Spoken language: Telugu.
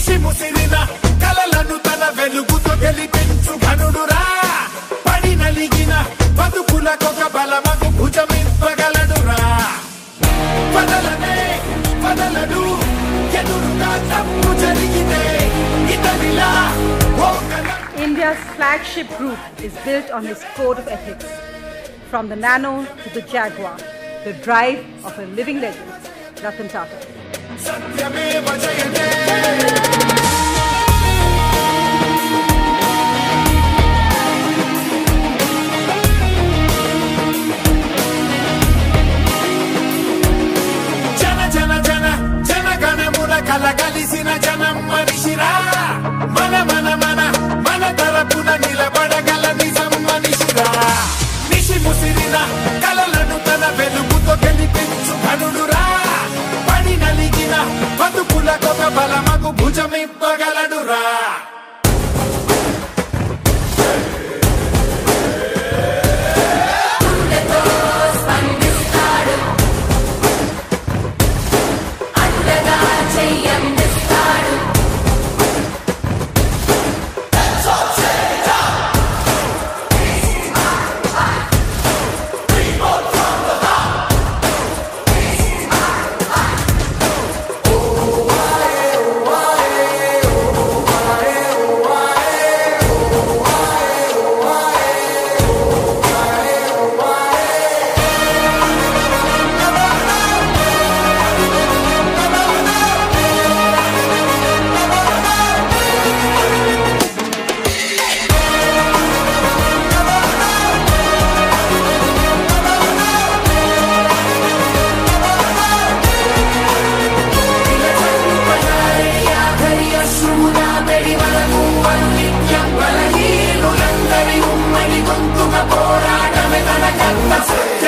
నిషి ముసిరిన కలలను తన వెలుగుతో గెలిపించు ఘనుడురా పడి నలిగిన బతుకులకొక బలమగు భుజమివ్వగలడురా వదలడు ఎదురుగా తప్పు జరిగితే ఇతనిలా India's flagship group is built on his code of ethics. From the Nano to the Jaguar, the drive of a living legend, Ratan Tata. Satyameva Jayathey. జన గణమున కలగలిసిన జనం మనిషిరా మన తరపున నిలబడగల నిజం మనిషిరా నిషి ముసిరిన కలలను తన వెలుగుతో గెలిపించు ఘనుడురా పడి నలిగిన బతుకులకొక బలమగు భుజమివ్వగలడురా పోరాటమే తన కర్త